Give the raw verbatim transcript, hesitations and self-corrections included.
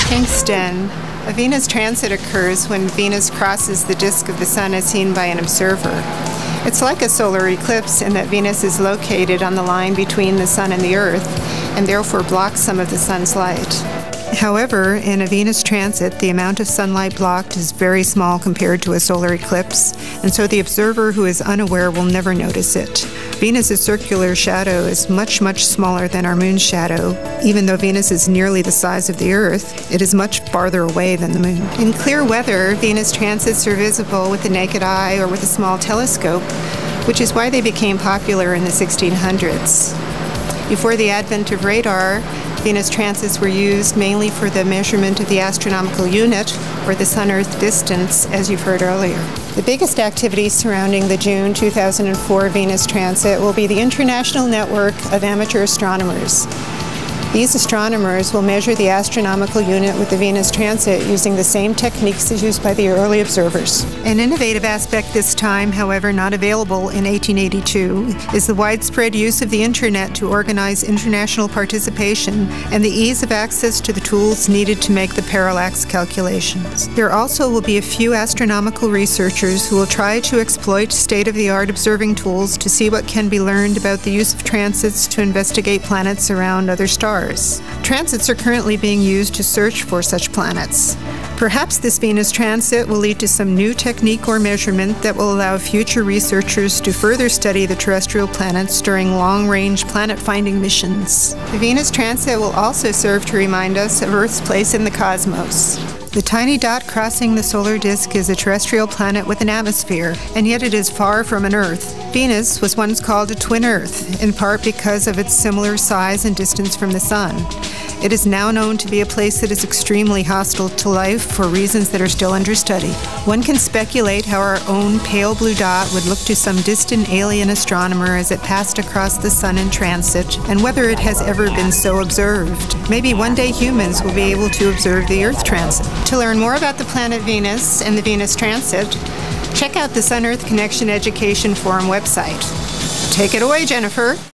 Kingston. A Venus transit occurs when Venus crosses the disk of the Sun as seen by an observer. It's like a solar eclipse in that Venus is located on the line between the Sun and the Earth, and therefore blocks some of the Sun's light. However, in a Venus transit, the amount of sunlight blocked is very small compared to a solar eclipse, and so the observer who is unaware will never notice it. Venus's circular shadow is much, much smaller than our moon's shadow. Even though Venus is nearly the size of the Earth, it is much farther away than the moon. In clear weather, Venus transits are visible with the naked eye or with a small telescope, which is why they became popular in the sixteen hundreds. Before the advent of radar, Venus transits were used mainly for the measurement of the astronomical unit, or the Sun-Earth distance, as you've heard earlier. The biggest activity surrounding the June two thousand four Venus transit will be the International Network of Amateur Astronomers. These astronomers will measure the astronomical unit with the Venus transit using the same techniques as used by the early observers. An innovative aspect this time, however not available in eighteen eighty-two, is the widespread use of the Internet to organize international participation and the ease of access to the tools needed to make the parallax calculations. There also will be a few astronomical researchers who will try to exploit state-of-the-art observing tools to see what can be learned about the use of transits to investigate planets around other stars. Transits are currently being used to search for such planets. Perhaps this Venus transit will lead to some new technique or measurement that will allow future researchers to further study the terrestrial planets during long-range planet-finding missions. The Venus transit will also serve to remind us of Earth's place in the cosmos. The tiny dot crossing the solar disk is a terrestrial planet with an atmosphere, and yet it is far from an Earth. Venus was once called a twin Earth, in part because of its similar size and distance from the Sun. It is now known to be a place that is extremely hostile to life for reasons that are still under study. One can speculate how our own pale blue dot would look to some distant alien astronomer as it passed across the Sun in transit, and whether it has ever been so observed. Maybe one day humans will be able to observe the Earth transit. To learn more about the planet Venus and the Venus transit, check out the Sun-Earth Connection Education Forum website. Take it away, Jennifer.